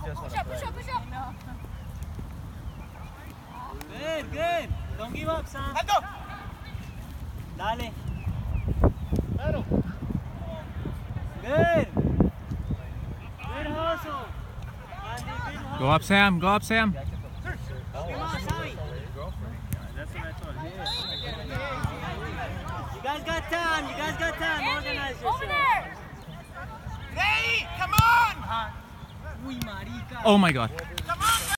Push up, push up, push up. Good, good. Don't give up, son. Let's go. Dale. Good. Good hustle. Go up, Sam. Go up, Sam. Come on, Sammy. That's what I thought. You guys got time. You guys got time. Organize yourself. Over there. Hey, come on. Oh my God. Come on.